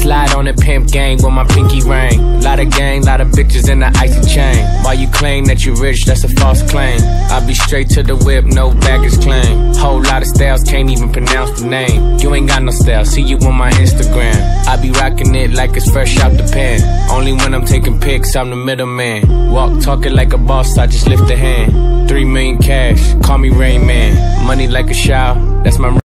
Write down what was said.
slide on the pimp gang with my pinky ring. Lot of gang, lot of bitches in the icy chain. While you claim that you rich, that's a false claim. I be straight to the whip, no baggage claim. Whole lot of styles, can't even pronounce the name. You ain't got no style, see you on my Instagram. I be rocking it like it's fresh out the pen. Only when I'm taking pics, I'm the middleman. Walk talking like a boss, I just lift a hand. 3 million cash, call me Rain Man. Money like a shower, that's my